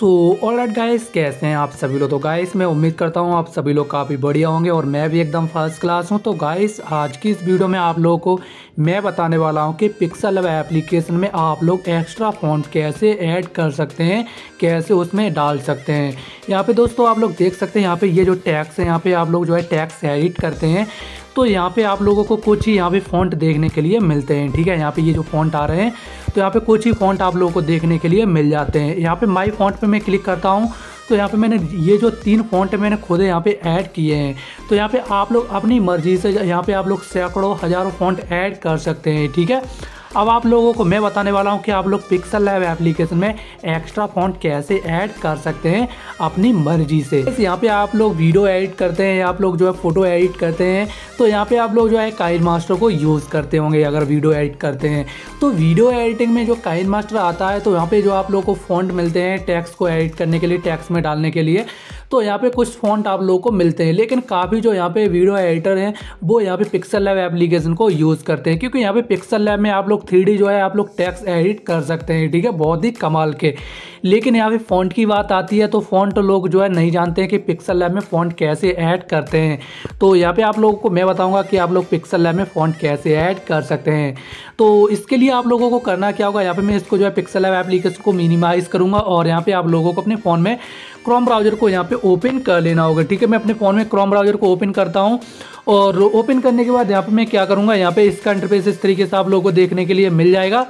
So alright guys, कैसे हैं आप सभी लोग। तो गाइस मैं उम्मीद करता हूं आप सभी लोग काफ़ी बढ़िया होंगे और मैं भी एकदम फर्स्ट क्लास हूं। तो गाइस आज की इस वीडियो में आप लोगों को मैं बताने वाला हूं कि पिक्सल लैब एप्लीकेशन में आप लोग एक्स्ट्रा फॉन्ट कैसे ऐड कर सकते हैं, कैसे उसमें डाल सकते हैं। यहाँ पे दोस्तों आप लोग देख सकते हैं, यहाँ पे ये जो टैग्स है, यहाँ पे आप लोग जो है टैग्स एडिट करते हैं तो यहाँ पे आप लोगों को कुछ ही यहाँ पे फ़ॉन्ट देखने के लिए मिलते हैं। ठीक है, यहाँ पे ये जो फ़ॉन्ट आ रहे हैं तो यहाँ पे कुछ ही फ़ॉन्ट आप लोगों को देखने के लिए मिल जाते हैं। यहाँ पे माई फ़ॉन्ट पे मैं क्लिक करता हूँ तो यहाँ पे मैंने ये जो 3 फ़ॉन्ट मैंने खुद यहाँ पे ऐड किए हैं। तो यहाँ पे आप लोग अपनी मर्ज़ी से यहाँ पे आप लोग सैकड़ों हज़ारों फ़ॉन्ट ऐड कर सकते हैं। ठीक है, अब आप लोगों को मैं बताने वाला हूं कि आप लोग पिक्सल लैब एप्लीकेशन में एक्स्ट्रा फॉन्ट कैसे ऐड कर सकते हैं अपनी मर्जी से। यहाँ पे आप लोग वीडियो एडिट करते हैं, आप लोग जो है फ़ोटो एडिट करते हैं तो यहाँ पे आप लोग जो है काइनमास्टर को यूज़ करते होंगे। अगर वीडियो एडिट करते हैं तो वीडियो एडिटिंग में जो काइनमास्टर आता है तो यहाँ पे जो आप लोग को फ़ॉन्ट मिलते हैं टेक्स्ट को एडिट करने के लिए, टेक्स्ट में डालने के लिए, तो यहाँ पे कुछ फ़ॉन्ट आप लोगों को मिलते हैं। लेकिन काफ़ी जो यहाँ पे वीडियो एडिटर हैं वो यहाँ पे पिक्सल लैब एप्लीकेशन को यूज़ करते हैं, क्योंकि यहाँ पे पिक्सल लैब में आप लोग 3D जो है आप लोग टेक्स्ट एडिट कर सकते हैं। ठीक है, बहुत ही कमाल के। लेकिन यहाँ पे फ़ॉन्ट की बात आती है तो फ़ॉन्ट लोग जो है नहीं जानते हैं कि पिक्सल लैब में फ़ॉन्ट कैसे ऐड करते हैं। तो यहाँ पे आप लोगों को मैं बताऊँगा कि आप लोग पिक्सल लैब में फ़ॉन्ट कैसे ऐड कर सकते हैं। तो इसके लिए आप लोगों को करना क्या होगा, यहाँ पे मैं इसको जो है पिक्सल लैब एप्लीकेशन को मिनिमाइज़ करूँगा और यहाँ पे आप लोगों को अपने फ़ोन में क्रोम ब्राउज़र को यहाँ पे ओपन कर लेना होगा। ठीक है, मैं अपने फ़ोन में क्रोम ब्राउज़र को ओपन करता हूँ और ओपन करने के बाद यहाँ पे मैं क्या करूँगा, यहाँ पे इसका इंटरफेस इस तरीके से आप लोगों को देखने के लिए मिल जाएगा।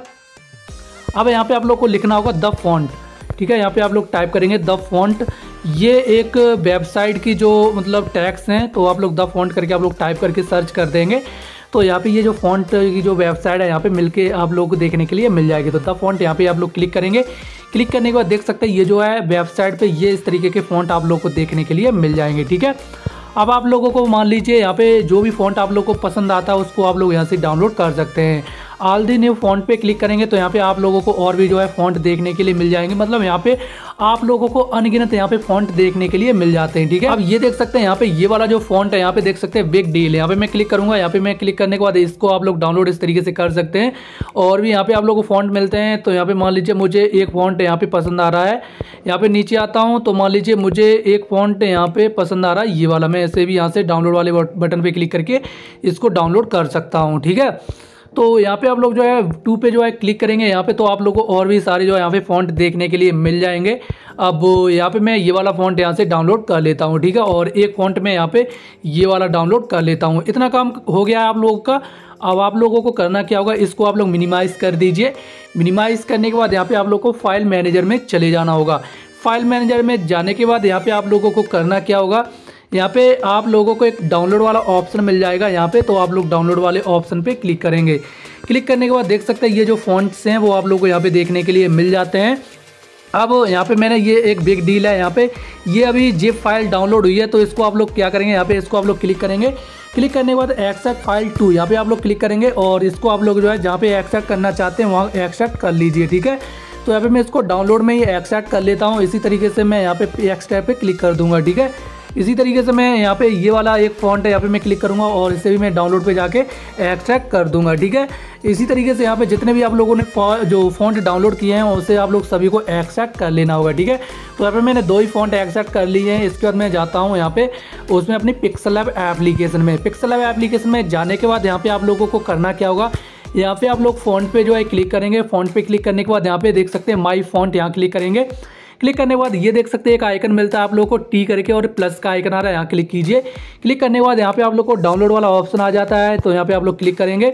अब यहाँ पे आप लोग को लिखना होगा द फॉन्ट। ठीक है, यहाँ पे आप लोग टाइप करेंगे द फॉन्ट। ये एक वेबसाइट की जो मतलब टैग्स हैं तो आप लोग द फॉन्ट करके आप लोग टाइप करके सर्च कर देंगे तो यहाँ पे ये जो फॉन्ट की जो वेबसाइट है यहाँ पे मिलके आप लोगों को देखने के लिए मिल जाएगी। तो द फॉन्ट यहाँ पे आप लोग क्लिक करेंगे। क्लिक करने के बाद देख सकते हैं ये जो है वेबसाइट पे ये इस तरीके के फ़ॉन्ट आप लोगों को देखने के लिए मिल जाएंगे। ठीक है, अब आप लोगों को मान लीजिए यहाँ पे जो भी फ़ॉन्ट आप लोगों को पसंद आता है उसको आप लोग यहाँ से डाउनलोड कर सकते हैं। ऑल दी न्यू फ़ॉन्ट पे क्लिक करेंगे तो यहाँ पे आप लोगों को और भी जो है फ़ॉन्ट देखने के लिए मिल जाएंगे। मतलब यहाँ पे आप लोगों को अनगिनत यहाँ पे फ़ॉन्ट देखने के लिए मिल जाते हैं। ठीक है, अब ये देख सकते हैं यहाँ पे ये वाला जो फ़ॉन्ट है यहाँ पे देख सकते हैं बिग डील। यहाँ पे मैं क्लिक करूँगा, यहाँ पे मैं क्लिक करने के बाद इसको आप लोग डाउनलोड इस तरीके से कर सकते हैं। और भी यहाँ पे आप लोगों को फ़ॉन्ट मिलते हैं। तो यहाँ पे मान लीजिए मुझे एक फ़ॉन्ट यहाँ पे पसंद आ रहा है, यहाँ पे नीचे आता हूँ तो मान लीजिए मुझे एक फ़ॉन्ट यहाँ पे पसंद आ रहा है ये वाला। मैं ऐसे भी यहाँ से डाउनलोड वाले बटन पे क्लिक करके इसको डाउनलोड कर सकता हूँ। ठीक है, तो यहाँ पे आप लोग जो है 2 पे जो है क्लिक करेंगे यहाँ पे तो आप लोगों को और भी सारे जो है यहाँ पे फ़ॉन्ट देखने के लिए मिल जाएंगे। अब यहाँ पे मैं ये वाला फ़ॉन्ट यहाँ से डाउनलोड कर लेता हूँ। ठीक है, और एक फ़ॉन्ट में यहाँ पे ये वाला डाउनलोड कर लेता हूँ। इतना काम हो गया है आप लोगों का। अब आप लोगों को करना क्या होगा, इसको आप लोग मिनिमाइज़ कर दीजिए। मिनिमाइज़ करने के बाद यहाँ पे आप लोग को फाइल मैनेजर में चले जाना होगा। फाइल मैनेजर में जाने के बाद यहाँ पे आप लोगों को करना क्या होगा, यहाँ पे आप लोगों को एक डाउनलोड वाला ऑप्शन मिल जाएगा यहाँ पे। तो आप लोग डाउनलोड वाले ऑप्शन पे क्लिक करेंगे। क्लिक करने के बाद देख सकते हैं ये जो फॉन्ट्स हैं वो आप लोगों को यहाँ पे देखने के लिए मिल जाते हैं। अब यहाँ पे मैंने ये एक बिग डील है यहाँ पे, ये अभी जिप फाइल डाउनलोड हुई है तो इसको आप लोग क्या करेंगे, यहाँ पे इसको आप लोग क्लिक करेंगे। क्लिक करने के बाद एक्सट्रैक्ट फाइल 2 यहाँ पे आप लोग क्लिक करेंगे और इसको आप लोग जो है जहाँ पे एक्सट्रैक्ट करना चाहते हैं वहाँ एक्सट्रैक्ट कर लीजिए। ठीक है, तो यहाँ पे मैं इसको डाउनलोड में ही एक्सट्रैक्ट कर लेता हूँ। इसी तरीके से मैं यहाँ पे एक्सट्रैक्ट पे क्लिक कर दूंगा। ठीक है, इसी तरीके से मैं यहाँ पे ये वाला एक फ़ॉन्ट है यहाँ पे मैं क्लिक करूँगा और इसे भी मैं डाउनलोड पे जाके एक्सट्रैक्ट कर दूंगा। ठीक है, इसी तरीके से यहाँ पे जितने भी आप लोगों ने जो फ़ॉन्ट डाउनलोड किए हैं उसे आप लोग सभी को एक्सट्रैक्ट कर लेना होगा। ठीक है, तो यहाँ पे मैंने 2 ही फ़ॉन्ट एक्सट्रैक्ट कर लिए हैं। इसके बाद मैं जाता हूँ यहाँ पे उसमें अपनी पिक्सल लैब एप्लीकेशन में। पिक्सल लैब एप्लीकेशन में जाने के बाद यहाँ पे आप लोगों को करना क्या होगा, यहाँ पे आप लोग फ़ॉन्ट पे जो है क्लिक करेंगे। फ़ॉन्ट पे क्लिक करने के बाद यहाँ पे देख सकते हैं माई फ़ॉन्ट, यहाँ क्लिक करेंगे। क्लिक करने के बाद ये देख सकते हैं एक आइकन मिलता है आप लोगों को टी करके और प्लस का आइकन आ रहा है, यहाँ क्लिक कीजिए। क्लिक करने के बाद यहाँ पे आप लोग को डाउनलोड वाला ऑप्शन आ जाता है तो यहाँ पे आप लोग क्लिक करेंगे।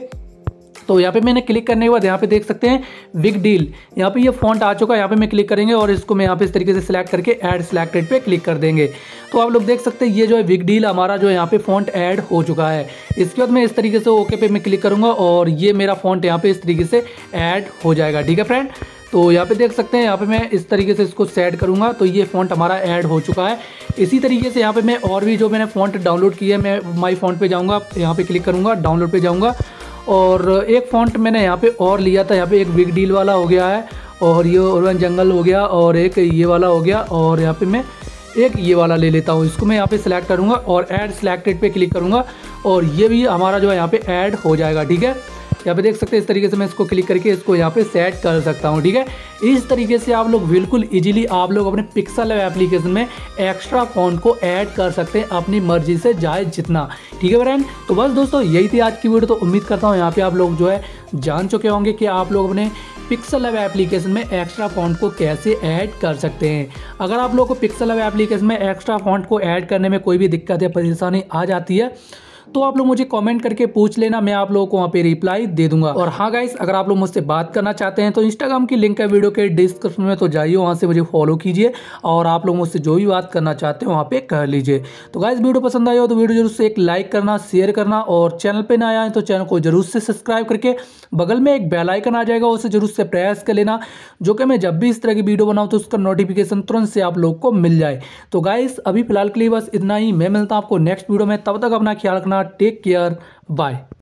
तो यहाँ पे मैंने क्लिक करने के बाद यहाँ पे देख सकते हैं बिग डील, यहाँ पे ये फ़ॉन्ट आ चुका है। यहाँ पे मैं क्लिक करेंगे और इसको मैं यहाँ पे इस तरीके से सिलेक्ट करके ऐड सिलेक्टेड पे क्लिक कर देंगे। तो आप लोग देख सकते हैं ये जो है बिग डील हमारा जो यहाँ पे फ़ॉन्ट ऐड हो चुका है। इसके बाद मैं इस तरीके से ओके पे मैं क्लिक करूँगा और ये मेरा फ़ॉन्ट यहाँ पे इस तरीके से ऐड हो जाएगा। ठीक है फ्रेंड, तो यहाँ पे देख सकते हैं यहाँ पे मैं इस तरीके से इसको सेट करूँगा तो ये फ़ॉन्ट हमारा ऐड हो चुका है। इसी तरीके से यहाँ पे मैं और भी जो मैंने फ़ॉन्ट डाउनलोड किया है, मैं माई फ़ॉन्ट पे जाऊँगा, यहाँ पे क्लिक करूँगा, डाउनलोड पे जाऊँगा और एक फ़ॉन्ट मैंने यहाँ पे और लिया था। यहाँ पे एक बिग डील वाला हो गया है और ये उर्बन जंगल हो गया और एक ये वाला हो गया और यहाँ पे मैं एक ये वाला ले लेता हूँ। इसको मैं यहाँ पे सिलेक्ट करूँगा और ऐड सिलेक्टेड पे क्लिक करूँगा और ये भी हमारा जो है यहाँ पे ऐड हो जाएगा। ठीक है, यहाँ पे देख सकते हैं इस तरीके से मैं इसको क्लिक करके इसको यहाँ पे सेट कर सकता हूँ। ठीक है, इस तरीके से आप लोग बिल्कुल इजीली आप लोग अपने पिक्सल लैब एप्लीकेशन में एक्स्ट्रा फॉन्ट को ऐड कर सकते हैं अपनी मर्जी से जाए जितना। ठीक है फ्रेंड, तो बस दोस्तों यही थी आज की वीडियो। तो उम्मीद करता हूँ यहाँ पे आप लोग जो है जान चुके होंगे कि आप लोग अपने पिक्सल लैब एप्लीकेशन में एक्स्ट्रा फॉन्ट को कैसे ऐड कर सकते हैं। अगर आप लोगों को पिक्सल लैब एप्लीकेशन में एक्स्ट्रा फॉन्ट को ऐड करने में कोई भी दिक्कत या परेशानी आ जाती है तो आप लोग मुझे कमेंट करके पूछ लेना, मैं आप लोगों को वहाँ पे रिप्लाई दे दूंगा। और हाँ गाइस, अगर आप लोग मुझसे बात करना चाहते हैं तो इंस्टाग्राम की लिंक है वीडियो के डिस्क्रिप्शन में, तो जाइए वहाँ से मुझे फॉलो कीजिए और आप लोग मुझसे जो भी बात करना चाहते हैं वहाँ पे कर लीजिए। तो गाइस वीडियो पसंद आई हो तो वीडियो जरूर से एक लाइक करना, शेयर करना और चैनल पर नया आए तो चैनल को जरूर से सब्सक्राइब करके बगल में एक बेल आइकन आ जाएगा, उसे जरूर से प्रेस कर लेना, जो कि मैं जब भी इस तरह की वीडियो बनाऊँ तो उसका नोटिफिकेशन तुरंत से आप लोग को मिल जाए। तो गाइस अभी फिलहाल के लिए बस इतना ही, मैं मिलता हूँ आपको नेक्स्ट वीडियो में, तब तक अपना ख्याल रखना, टेक केयर, बाय।